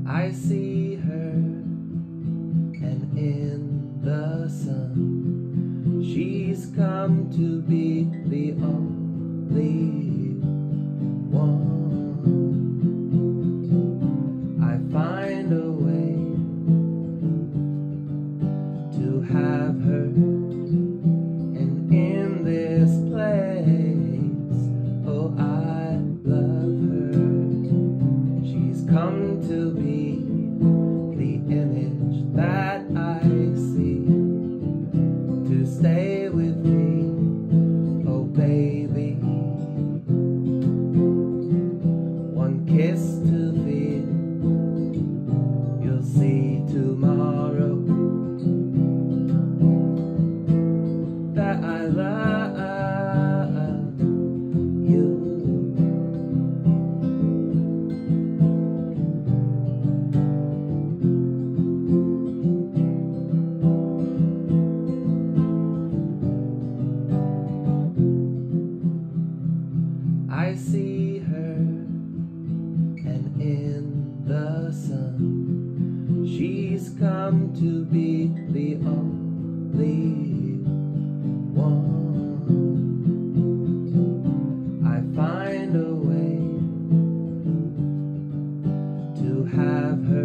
I see her, and in the sun she's come to be the only one. I find a way to have her, and in this place, oh, I love her. She's come to be the image that I see, to stay with me, oh baby. One kiss to feel, you'll see tomorrow that I love you. I see her, and in the sun she's come to be the only one. I find a way to have her,